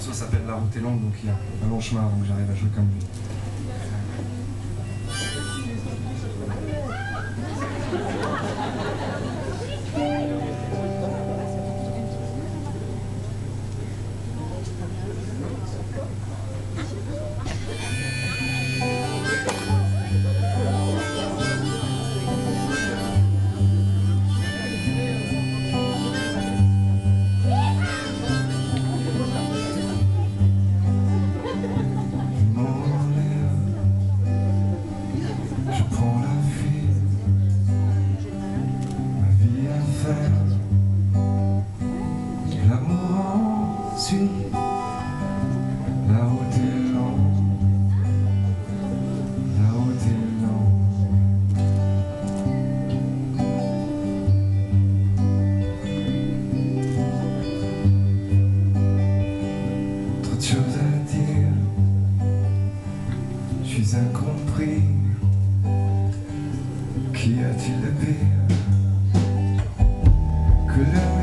morceau s'appelle La route est longue, donc il y a un long chemin avant que j'arrive à jouer comme lui. La route est longue, la route est longue. Trop de choses à dire, je suis incompris. Qu'y a-t-il de pire que le